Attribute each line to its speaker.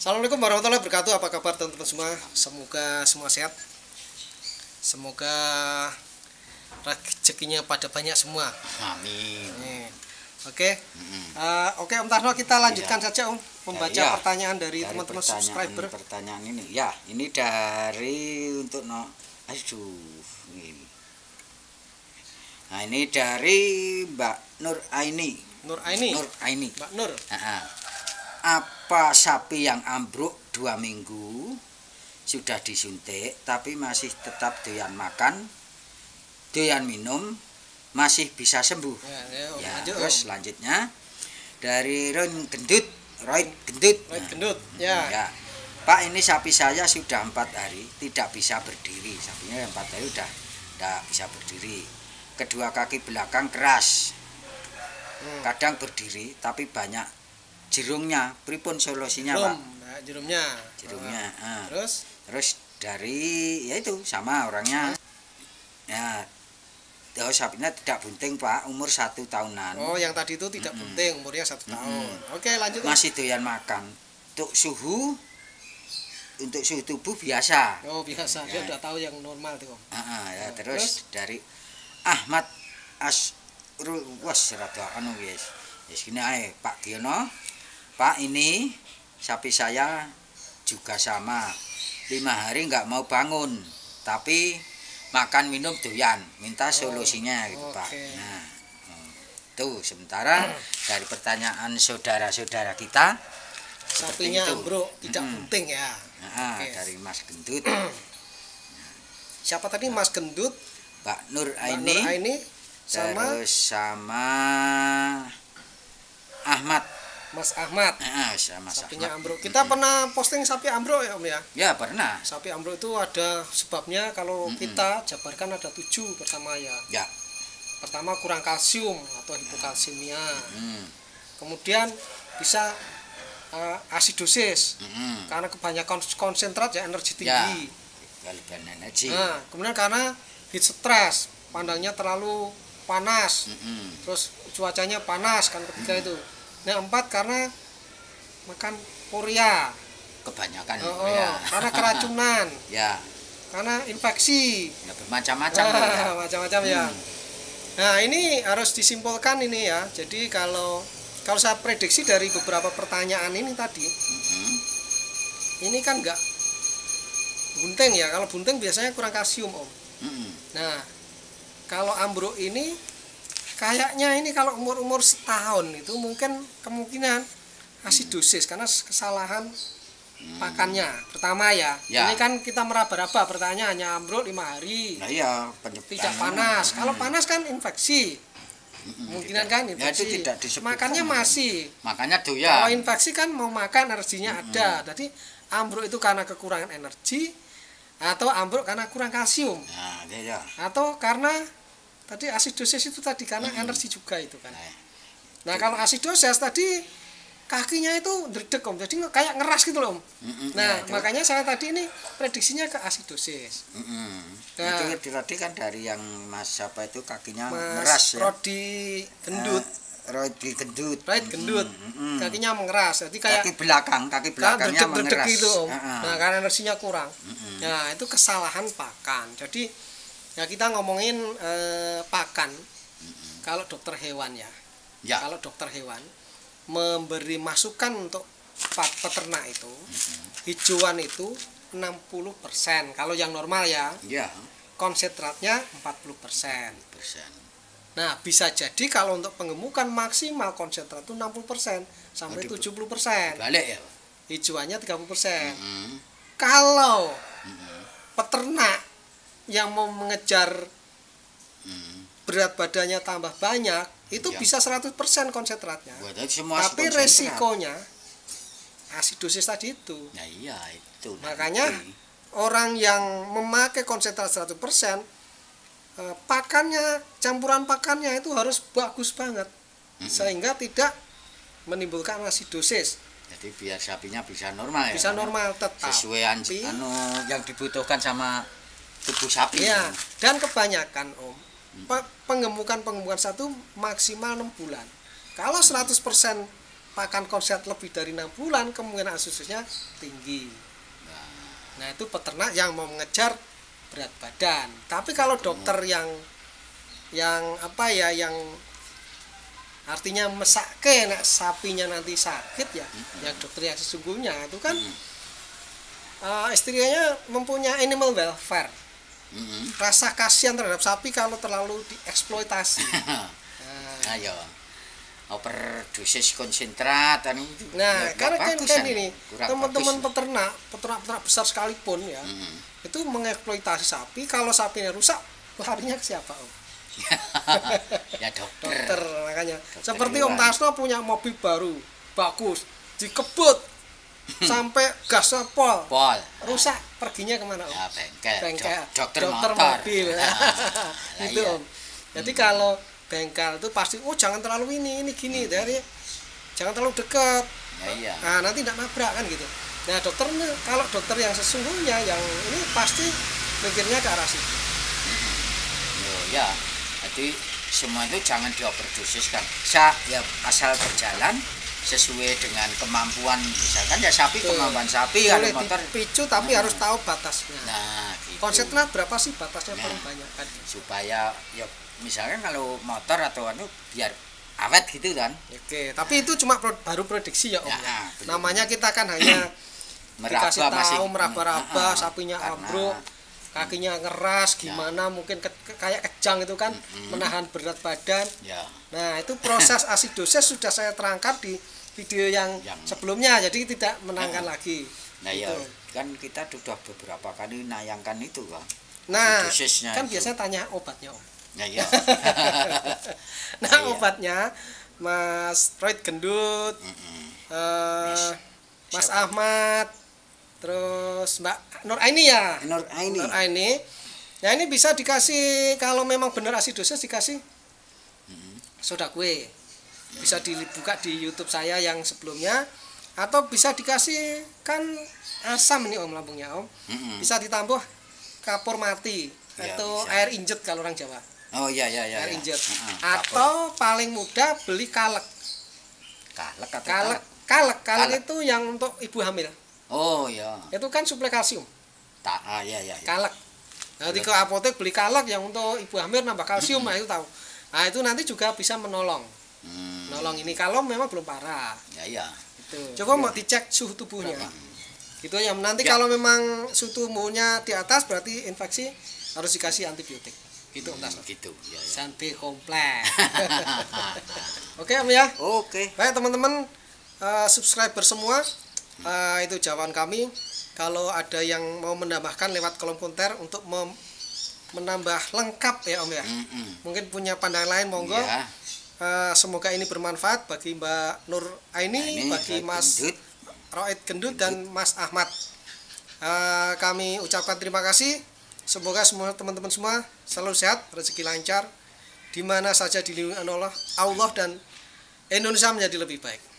Speaker 1: Assalamualaikum warahmatullahi wabarakatuh. Apa kabar teman-teman semua? Semoga semua sehat. Semoga rezekinya pada banyak semua.
Speaker 2: Amin.
Speaker 1: Oke. Oke Om Tarno, kita lanjutkan saja Om membaca
Speaker 2: Ya,
Speaker 1: pertanyaan dari teman-teman subscriber.
Speaker 2: Pertanyaan ini, ya, ini dari untuk ini. Nah, ini dari Mbak Nur Aini.
Speaker 1: Nur Aini. Mbak Nur.
Speaker 2: Apa sapi yang ambruk 2 minggu sudah disuntik tapi masih tetap doyan makan, doyan minum, masih bisa sembuh? Terus selanjutnya dari Roy Gendut. Ya. Pak, ini sapi saya sudah 4 hari tidak bisa berdiri. Sapinya 4 hari udah tidak bisa berdiri. Kedua kaki belakang keras. Kadang berdiri tapi banyak jerungnya. Pripun solusinya, Pak?
Speaker 1: Jerumnya. Terus dari ya itu sama orangnya. Ya, sapinya tidak bunting, Pak, umur 1 tahunan. Oh, yang tadi itu tidak bunting, umurnya 1 tahun. Oke, lanjut.
Speaker 2: Masih doyan makan. Untuk suhu tubuh biasa.
Speaker 1: Oh, biasa. Dia udah tahu yang normal tuh, Om.
Speaker 2: Terus dari Ahmad Asrul Wasrata gini ae, Pak Giono. Pak, ini sapi saya juga sama. 5 hari nggak mau bangun, tapi makan minum doyan. Minta solusinya gitu, Pak. Nah, tuh sementara dari pertanyaan saudara-saudara kita,
Speaker 1: sapinya ambruk tidak penting ya.
Speaker 2: Dari Mas Gendut.
Speaker 1: Siapa tadi Mas Gendut?
Speaker 2: Mbak Nur Aini. Sama Ahmad.
Speaker 1: Mas Ahmad.
Speaker 2: Sapinya
Speaker 1: ambruk. Kita pernah posting sapi ambruk ya, Om ya?
Speaker 2: Ya, pernah.
Speaker 1: Sapi ambruk itu ada sebabnya, kalau kita jabarkan ada 7 pertama ya.
Speaker 2: Ya.
Speaker 1: Pertama, kurang kalsium atau hipokalsiemia. Kemudian bisa asidosis. Karena kebanyakan konsentrat ya, energi tinggi.
Speaker 2: Kelebihan energi.
Speaker 1: Nah, kemudian karena heat stress, pandangnya terlalu panas. Terus cuacanya panas kan ketika itu. Nah, 4 karena makan urea.
Speaker 2: Kebanyakan
Speaker 1: karena keracunan.
Speaker 2: Ya.
Speaker 1: Karena infeksi.
Speaker 2: Bermacam-macam
Speaker 1: macam-macam ya. Nah, ini harus disimpulkan ini ya. Jadi kalau saya prediksi dari beberapa pertanyaan ini tadi, ini kan enggak bunting ya. Kalau bunting biasanya kurang kalsium, Om. Nah, kalau ambruk ini kayaknya ini kalau umur setahun itu mungkin kemungkinan asidosis karena kesalahan pakannya. Pertama ya. Ini kan kita meraba-raba, pertanyaannya ambruk 5 hari.
Speaker 2: Nah, iya,
Speaker 1: tidak panas. Kalau panas kan infeksi. Kemungkinan kan infeksi.
Speaker 2: Ya, itu tidak disebutkan.
Speaker 1: Makannya masih.
Speaker 2: Makanya doyan.
Speaker 1: Kalau infeksi kan mau makan energinya ada. Jadi ambruk itu karena kekurangan energi atau ambruk karena kurang kalsium.
Speaker 2: Nah, iya.
Speaker 1: Atau karena tadi asidosis itu tadi karena energi juga itu kan. Nah, kalau asidosis tadi kakinya itu dredeg, Om. Jadi kayak ngeras gitu loh, Om. Nah, makanya saya tadi ini prediksinya ke asidosis.
Speaker 2: Nah, itu tadi kan dari yang Mas siapa itu kakinya ngeras ya.
Speaker 1: Rodi Gendut.
Speaker 2: Gendut.
Speaker 1: Kakinya mengeras. Jadi kayak
Speaker 2: kaki belakangnya mengeras
Speaker 1: gitu, Om. Nah, karena energinya kurang. Nah, itu kesalahan pakan. Jadi ya kita ngomongin pakan. Kalau dokter hewan ya. Kalau dokter hewan memberi masukan untuk peternak itu, hijauan itu 60%. Kalau yang normal ya. Konsentratnya 40%. Nah, bisa jadi kalau untuk penggemukan maksimal konsentrat itu 60% sampai 70%.
Speaker 2: Balik ya.
Speaker 1: Hijauannya 30%. Kalau peternak yang mau mengejar berat badannya tambah banyak, itu bisa 100% konsentratnya. Tapi resikonya asidosis tadi itu.
Speaker 2: Nah, iya itu.
Speaker 1: Makanya orang yang memakai konsentrat 100%, pakannya, campuran pakannya itu harus bagus banget. Sehingga tidak menimbulkan asidosis.
Speaker 2: Jadi biar sapinya bisa normal ya.
Speaker 1: Bisa normal tetap.
Speaker 2: Sesuai yang dibutuhkan sama tubuh sapi.
Speaker 1: Ya, dan kebanyakan, Om, penggemukan satu maksimal 6 bulan. Kalau 100% pakan konslet lebih dari 6 bulan, kemungkinan asidosis-nya tinggi. Nah, itu peternak yang mau mengejar berat badan. Tapi kalau dokter yang apa ya, yang artinya mesake nek sapinya nanti sakit ya, ya dokter yang sesungguhnya itu kan istilahnya mempunyai animal welfare. Rasa kasihan terhadap sapi kalau terlalu dieksploitasi.
Speaker 2: Ayo. Overdosis konsentrat itu.
Speaker 1: Nah,
Speaker 2: Ya,
Speaker 1: karena kan
Speaker 2: bagusan
Speaker 1: ini
Speaker 2: kurang
Speaker 1: teman-teman
Speaker 2: bagus.
Speaker 1: peternak besar sekalipun ya, itu mengeksploitasi sapi. Kalau sapinya rusak, larinya ke siapa, Om?
Speaker 2: Ya dokter.
Speaker 1: Dokter, makanya.
Speaker 2: Dokter
Speaker 1: Seperti
Speaker 2: hewan.
Speaker 1: Om Tasno punya mobil baru, bagus, dikebut sampai gasnya pol,
Speaker 2: Pol.
Speaker 1: rusak, perginya kemana, Om?
Speaker 2: Ya bengkel.
Speaker 1: Bengkel,
Speaker 2: Dokter motor.
Speaker 1: mobil.
Speaker 2: Nah,
Speaker 1: Gitu,
Speaker 2: iya.
Speaker 1: Om. Jadi kalau bengkel itu pasti, oh jangan terlalu ini gini, dari jangan terlalu dekat.
Speaker 2: Ya iya.
Speaker 1: Nah, nanti tidak nabrak kan gitu. Nah, dokter kalau dokter yang sesungguhnya yang ini pasti mikirnya ke arah situ.
Speaker 2: Ya. Jadi semua itu jangan dioverdosis kan. Ya asal berjalan sesuai dengan kemampuan, misalkan ya sapi,
Speaker 1: Betul.
Speaker 2: kemampuan sapi, kalau
Speaker 1: Boleh
Speaker 2: motor
Speaker 1: dipicu tapi harus tahu batasnya.
Speaker 2: nah gitu.
Speaker 1: Konsentrat berapa sih batasnya
Speaker 2: Nah.
Speaker 1: paling banyak kan?
Speaker 2: Supaya ya misalkan kalau motor atau anu biar awet gitu kan.
Speaker 1: Oke, tapi itu cuma baru prediksi ya, Om.
Speaker 2: Ya,
Speaker 1: Ya.
Speaker 2: betul.
Speaker 1: Namanya kita kan hanya dikasih tahu meraba-raba, sapinya
Speaker 2: karena-
Speaker 1: ambruk, kakinya ngeras, gimana mungkin kayak kejang itu kan, menahan berat badan.
Speaker 2: Ya.
Speaker 1: Nah, itu proses asidosis sudah saya terangkan di video yang sebelumnya, jadi tidak menangkan lagi.
Speaker 2: Nah ya
Speaker 1: Gitu.
Speaker 2: kan kita sudah beberapa kali nayangkan itu kan.
Speaker 1: Nah,
Speaker 2: Asidosisnya
Speaker 1: kan
Speaker 2: itu.
Speaker 1: biasanya tanya obatnya, Om.
Speaker 2: Nah ya.
Speaker 1: Nah,
Speaker 2: iya.
Speaker 1: obatnya Mas Royd Gendut, Mas
Speaker 2: Siapa?
Speaker 1: Ahmad, terus Mbak Nur Aini ya.
Speaker 2: Nur Aini.
Speaker 1: Nur Aini. Nah, ini bisa dikasih kalau memang benar asidosis dikasih soda kue. Bisa dibuka di YouTube saya yang sebelumnya, atau bisa dikasih kan asam nih Om, lambungnya Om. Bisa ditambah kapur mati
Speaker 2: Ya,
Speaker 1: atau
Speaker 2: bisa.
Speaker 1: air injet kalau orang Jawa.
Speaker 2: Oh iya ya.
Speaker 1: Air injet.
Speaker 2: Kapur.
Speaker 1: Atau paling mudah beli kalek.
Speaker 2: kalek atau
Speaker 1: Kalek,
Speaker 2: kalek?
Speaker 1: kalek itu yang untuk ibu hamil.
Speaker 2: Oh ya.
Speaker 1: Itu kan suplai kalsium.
Speaker 2: Ya.
Speaker 1: Kalek. Nanti ke apotek beli kalek yang untuk ibu hamil nambah kalsium, nah itu tahu. Nah, itu nanti juga bisa menolong. Nolong ini kalau memang belum parah.
Speaker 2: Ya.
Speaker 1: Itu. Coba mau dicek suhu tubuhnya. Gitu ya. Nanti
Speaker 2: Ya.
Speaker 1: kalau memang suhu tubuhnya di atas berarti infeksi, harus dikasih antibiotik. Gitu Om Tasno.
Speaker 2: Gitu. Ya.
Speaker 1: Santai kompleks. Oke Om ya.
Speaker 2: Oke.
Speaker 1: Baik teman-teman, subscriber semua, itu jawaban kami. Kalau ada yang mau menambahkan lewat kolom komentar untuk menambah lengkap ya Om ya. Mungkin punya pandangan lain monggo.
Speaker 2: Ya.
Speaker 1: Semoga ini bermanfaat bagi Mbak Nur Aini, bagi Mas
Speaker 2: Gendut.
Speaker 1: Royd Gendut dan Mas Ahmad. Kami ucapkan terima kasih. Semoga semua teman-teman semua selalu sehat, rezeki lancar, di mana saja dilindungi oleh Allah dan Indonesia menjadi lebih baik.